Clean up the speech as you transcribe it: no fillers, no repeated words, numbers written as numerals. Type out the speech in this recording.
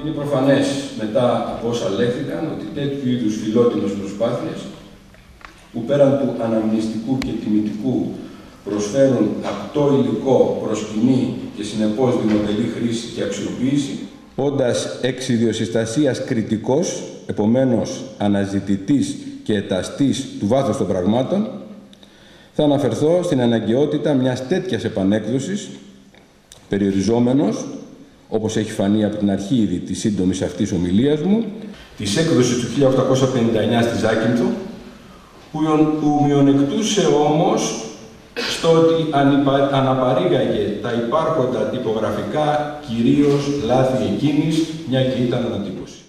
Είναι προφανές μετά από όσα λέχθηκαν ότι τέτοιου είδους φιλότιμες προσπάθειες που πέραν του αναμνηστικού και τιμητικού προσφέρουν απτό υλικό προς κοινή και συνεπώς δημοτελή χρήση και αξιοποίηση, όντας εξ ιδιοσυστασίας κριτικός, επομένως αναζητητής και εταστής του βάθους των πραγμάτων, θα αναφερθώ στην αναγκαιότητα μιας τέτοιας επανέκδοσης, περιοριζόμενος, όπως έχει φανεί από την αρχή ήδη της σύντομης αυτής ομιλίας μου, της έκδοσης του 1859 στη Ζάκυνθο, που μειονεκτούσε όμως στο ότι αναπαρήγαγε τα υπάρχοντα τυπογραφικά κυρίως λάθη εκείνης, μια και ήταν ανατύπωση.